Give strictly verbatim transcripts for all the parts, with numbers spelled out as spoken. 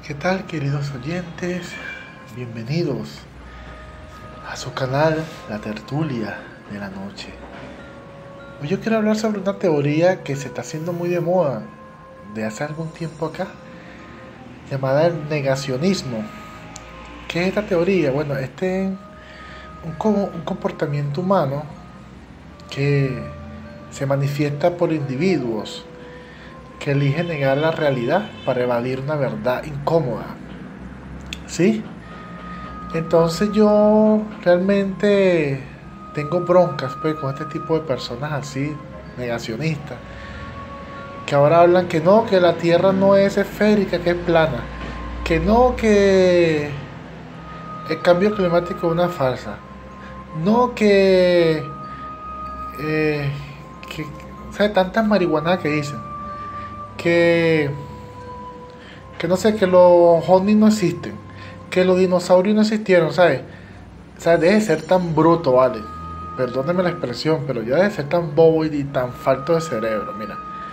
¿Qué tal, queridos oyentes? Bienvenidos a su canal La Tertulia de la Noche. Hoy yo quiero hablar sobre una teoría que se está haciendo muy de moda de hace algún tiempo acá, llamada el negacionismo. ¿Qué es esta teoría? Bueno, este es un, co- un comportamiento humano que se manifiesta por individuos que eligen negar la realidad para evadir una verdad incómoda. ¿Sí? Entonces yo realmente tengo broncas pues, con este tipo de personas así, negacionistas, que ahora hablan que no, que la Tierra no es esférica, que es plana, que no, que el cambio climático es una farsa, no, que, eh, que o sea, tantas marihuanas que dicen, que, que no sé, que los ovnis no existen, que los dinosaurios no existieron, ¿sabes? O sea, deje de ser tan bruto, ¿vale? Perdóneme la expresión, pero ya deje de ser tan bobo y tan falto de cerebro, mira.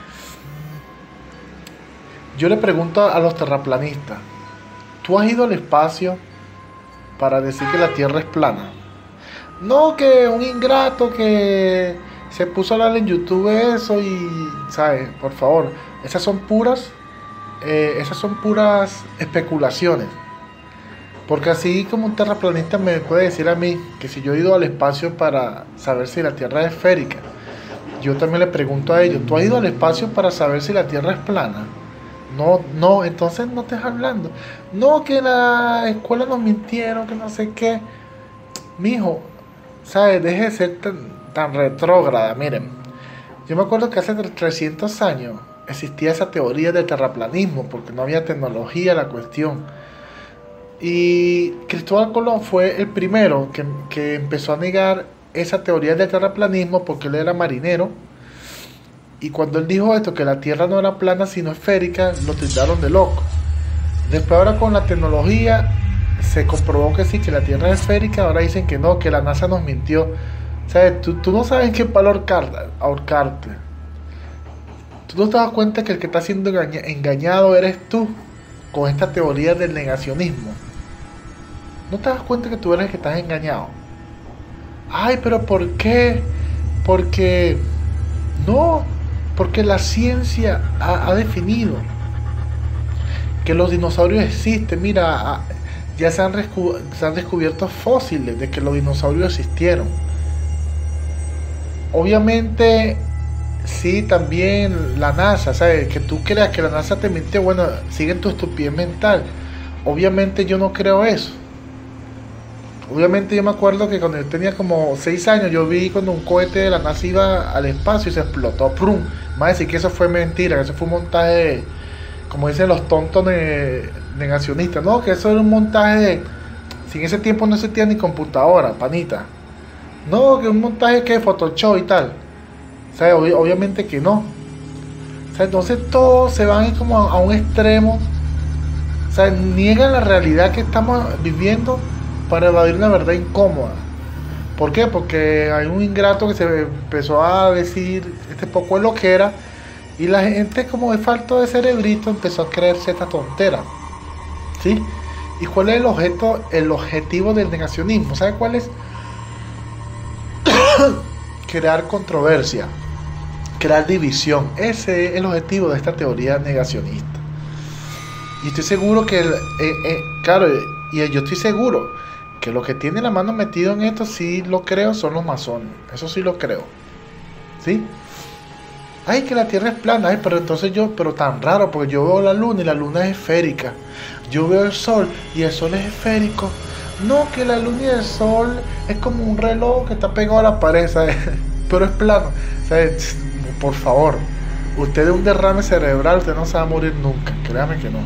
Yo le pregunto a los terraplanistas, ¿tú has ido al espacio para decir que la Tierra es plana? No, que un ingrato que se puso a hablar en YouTube eso y, ¿sabes? Por favor, esas son puras, eh, esas son puras especulaciones. Porque así como un terraplanista me puede decir a mí que si yo he ido al espacio para saber si la Tierra es esférica, yo también le pregunto a ellos, ¿tú has ido al espacio para saber si la Tierra es plana? No, no, entonces no estés hablando. No, que en la escuela nos mintieron, que no sé qué. Mijo, ¿sabes? Deje de ser tan, tan retrógrada. Miren, yo me acuerdo que hace trescientos años existía esa teoría del terraplanismo, porque no había tecnología la cuestión. Y Cristóbal Colón fue el primero que, que empezó a negar esa teoría del terraplanismo porque él era marinero. Y cuando él dijo esto, que la Tierra no era plana sino esférica, lo tildaron de loco. Después ahora con la tecnología se comprobó que sí, que la Tierra es esférica. Ahora dicen que no, que la NASA nos mintió. O sea, tú, tú no sabes en qué palo ahorcar, ahorcarte. Tú no te das cuenta que el que está siendo engaña, engañado eres tú con esta teoría del negacionismo. ¿No te das cuenta que tú eres el que estás engañado? Ay, pero ¿por qué? Porque no, porque la ciencia ha, ha definido que los dinosaurios existen. Mira, a, ya se han, rescu- se han descubierto fósiles de que los dinosaurios existieron. Obviamente, sí, también la NASA, ¿sabes? Que tú creas que la NASA te mintió, bueno, sigue tu estupidez mental. Obviamente yo no creo eso. Obviamente yo me acuerdo que cuando yo tenía como seis años, yo vi cuando un cohete de la NASA iba al espacio y se explotó, ¡prum! Más decir que eso fue mentira, que eso fue un montaje, como dicen los tontos ne- negacionistas, no, que eso era un montaje de... Si en ese tiempo no existía ni computadora, panita. No, que un montaje que Photoshop y tal. O sea, ob- obviamente que no. O sea, entonces todos se van como a, a un extremo. O sea, niegan la realidad que estamos viviendo para evadir una verdad incómoda. ¿Por qué? Porque hay un ingrato que se empezó a decir este poco es lo que era, y la gente, como de falto de cerebrito, empezó a creerse esta tontera. ¿Sí? ¿Y cuál es el objeto, el objetivo del negacionismo? ¿Sabe cuál es? Crear controversia, crear división. Ese es el objetivo de esta teoría negacionista. Y estoy seguro que, el, eh, eh, claro, y yo estoy seguro que lo que tiene la mano metido en esto, sí lo creo, son los masones. Eso sí lo creo. ¿Sí? Ay, que la Tierra es plana. Ay, pero entonces yo, pero tan raro, porque yo veo la luna y la luna es esférica. Yo veo el sol y el sol es esférico. No, que la luna y el sol es como un reloj que está pegado a la pared, ¿sabes? Pero es plano. ¿Sabes? Por favor, usted de un derrame cerebral, usted no se va a morir nunca. Créame que no.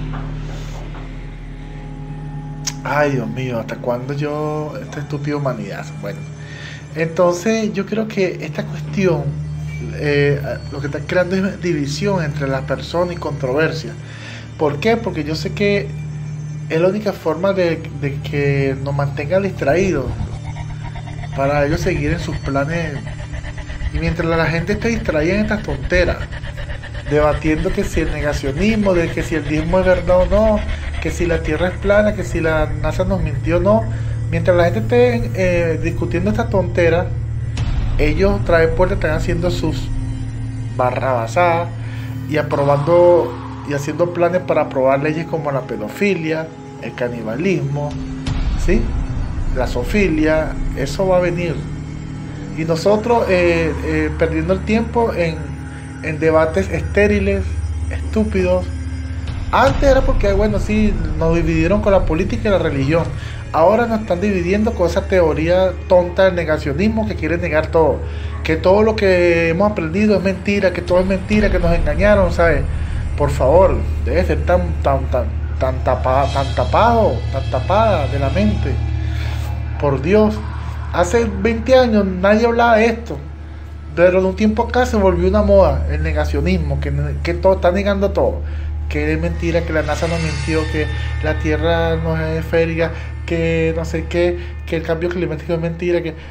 Ay, Dios mío, ¿hasta cuándo yo, esta estúpida humanidad? Bueno, entonces yo creo que esta cuestión, eh, lo que está creando es división entre las personas y controversia. ¿Por qué? Porque yo sé que es la única forma de, de que nos mantengan distraídos para ellos seguir en sus planes. Y mientras la gente esté distraída en estas tonteras, debatiendo que si el negacionismo, de que si el diezmo es verdad o no, que si la Tierra es plana, que si la NASA nos mintió o no. Mientras la gente esté eh, discutiendo esta tontera, ellos traen puertas, están haciendo sus barrabasadas y aprobando y haciendo planes para aprobar leyes como la pedofilia, el canibalismo, ¿sí? La zoofilia. Eso va a venir. Y nosotros eh, eh, perdiendo el tiempo en, en debates estériles, estúpidos. Antes era porque, bueno, sí, nos dividieron con la política y la religión. Ahora nos están dividiendo con esa teoría tonta del negacionismo, que quiere negar todo. Que todo lo que hemos aprendido es mentira, que todo es mentira, que nos engañaron, ¿sabes? Por favor, debe ser tan, tan, tan, tan tapado, tan tapado, tan tapada de la mente. Por Dios. Hace veinte años nadie hablaba de esto. Pero de un tiempo acá se volvió una moda, el negacionismo, que, que todo está negando todo. Que es mentira, que la NASA nos mintió, que la Tierra no es esférica, que no sé qué, que el cambio climático es mentira, que...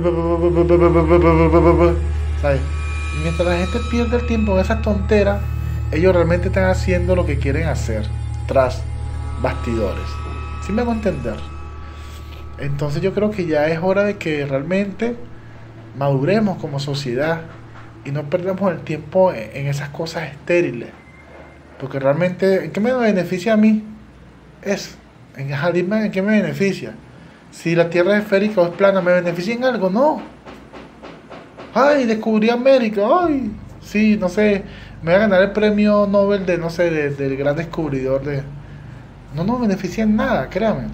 ¿sabes? Mientras la gente pierde el tiempo en esas tonteras, ellos realmente están haciendo lo que quieren hacer, tras bastidores. ¿Sí me hago entender? Entonces yo creo que ya es hora de que realmente maduremos como sociedad y no perdamos el tiempo en esas cosas estériles. Porque realmente, ¿en qué me beneficia a mí? Es, en, dime, ¿en qué me beneficia? Si la Tierra es esférica o es plana, ¿me beneficia en algo? No. Ay, descubrí América, ay, sí, no sé, me voy a ganar el premio Nobel de, no sé, de, del gran descubridor de... No nos beneficia en nada, créanme.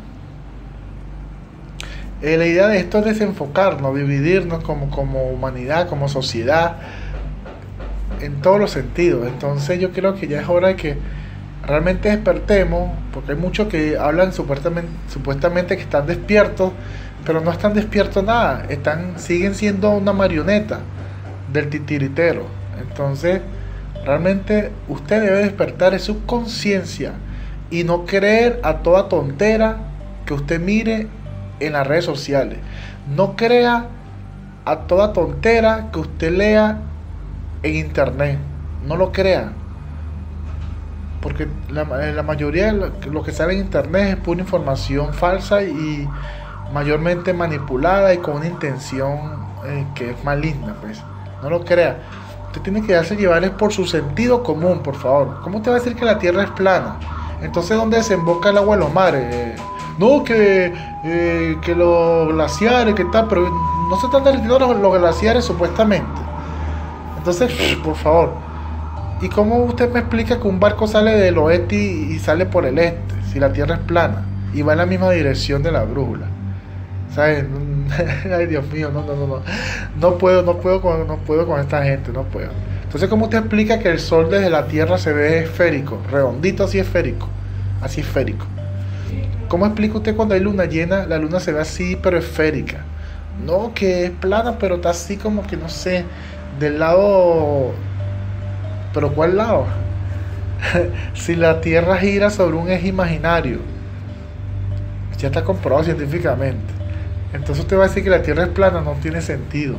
Eh, la idea de esto es desenfocarnos, dividirnos como, como humanidad, como sociedad, en todos los sentidos. Entonces yo creo que ya es hora de que realmente despertemos, porque hay muchos que hablan supuestamente, supuestamente que están despiertos, pero no están despiertos nada, están, siguen siendo una marioneta del titiritero. Entonces realmente usted debe despertar en su conciencia y no creer a toda tontera que usted mire en las redes sociales. No crea a toda tontera que usted lea en internet. No lo crea, porque la, la mayoría de lo, lo que sale en internet es pura información falsa y mayormente manipulada y con una intención eh, que es maligna. Pues no lo crea. Usted tiene que darse llevar es por su sentido común, por favor. ¿Cómo te va a decir que la Tierra es plana? Entonces, ¿dónde desemboca el agua de los mares? Eh, no, que, eh, que los glaciares, que tal, pero no se están derritiendo los, los glaciares supuestamente. Entonces, por favor. ¿Y cómo usted me explica que un barco sale del oeste y, y sale por el este, si la Tierra es plana y va en la misma dirección de la brújula? ¿Sabes? Ay, Dios mío, no, no, no, no. No puedo, no puedo con, no puedo con esta gente, no puedo. Entonces, ¿cómo usted explica que el sol desde la Tierra se ve esférico, redondito, así esférico, así esférico? ¿Cómo explica usted cuando hay luna llena, la luna se ve así, pero esférica? No, que es plana, pero está así como que, no sé, del lado... ¿Pero cuál lado? Si la Tierra gira sobre un eje imaginario, ya está comprobado científicamente. Entonces usted va a decir que la Tierra es plana, no tiene sentido.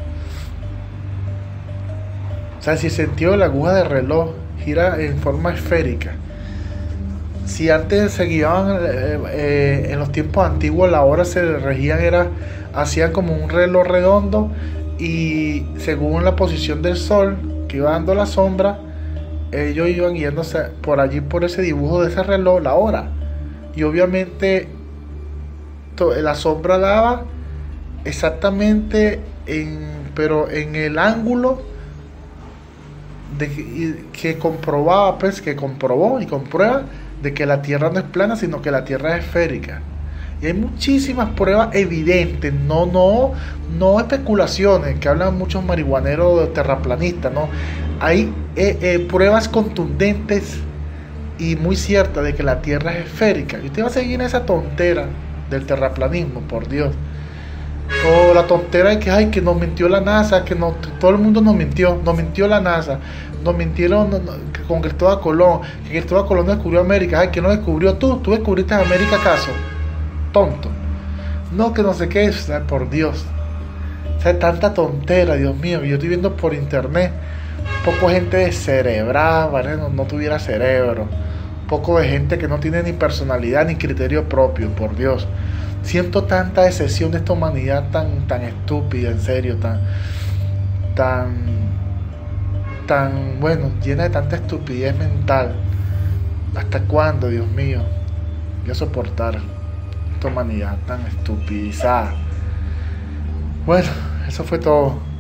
O sea, si el sentido de la aguja de reloj gira en forma esférica, si antes se guiaban eh, eh, en los tiempos antiguos, la hora se regían, era, hacían como un reloj redondo y según la posición del sol que iba dando la sombra, ellos iban guiándose por allí, por ese dibujo de ese reloj, la hora. Y obviamente to, la sombra daba exactamente en, pero en el ángulo de que, que comprobaba, pues que comprobó y comprueba de que la Tierra no es plana, sino que la Tierra es esférica. Y hay muchísimas pruebas evidentes, no, no, no especulaciones, que hablan muchos marihuaneros terraplanistas, no. Hay eh, eh, pruebas contundentes y muy ciertas de que la Tierra es esférica. Y usted va a seguir en esa tontera del terraplanismo, por Dios. O la tontera de que, ay, que nos mintió la NASA, que no, todo el mundo nos mintió, nos mintió la NASA, nos mintieron no, no, que con Cristóbal Colón, que Cristóbal Colón descubrió América. Ay, que no descubrió tú, tú descubriste América, ¿acaso? Tonto. No, que no sé qué es, ay, por Dios. O sea, tanta tontera, Dios mío. Yo estoy viendo por internet poco gente descerebrada, ¿vale? No, no tuviera cerebro. poco de gente que no tiene ni personalidad ni criterio propio, por Dios. Siento tanta decepción de esta humanidad tan, tan estúpida, en serio, tan, tan, tan, bueno, llena de tanta estupidez mental. ¿Hasta cuándo, Dios mío? Voy a soportar esta humanidad tan estupidizada. Bueno, eso fue todo.